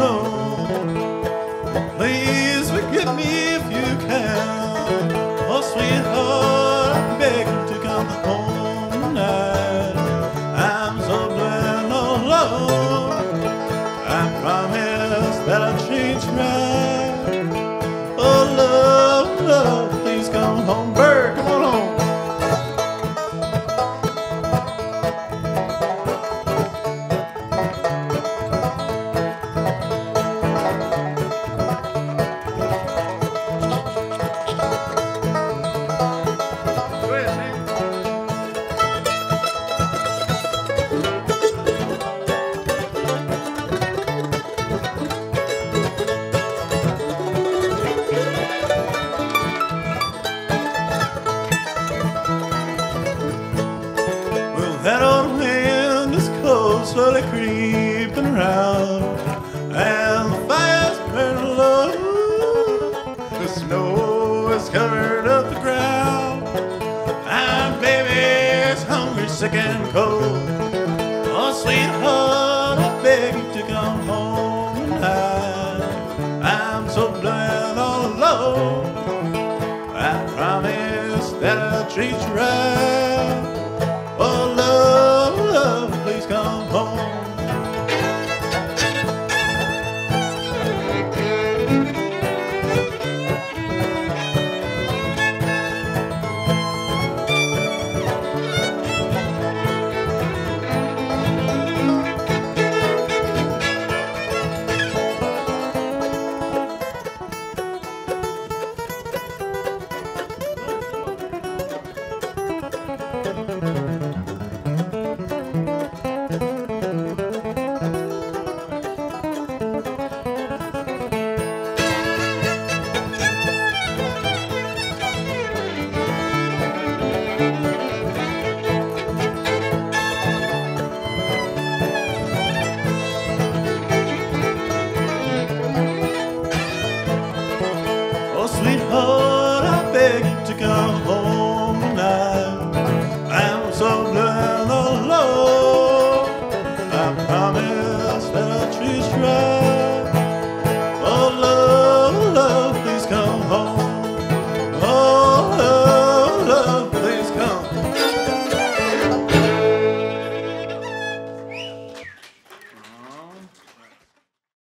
no. Please forgive me if you can. Oh, sweetheart, I'm begging to come home tonight. I'm so blind all alone. I promise that I'll change right. Oh, love, love, please come home. Bird, come on home. That old wind is cold, slowly creeping around, and the fire's burning low. The snow has covered up the ground, and baby's hungry, sick and cold. Oh, sweetheart, I beg you to come home tonight. I'm so blind all alone. I promise that I'll treat you right.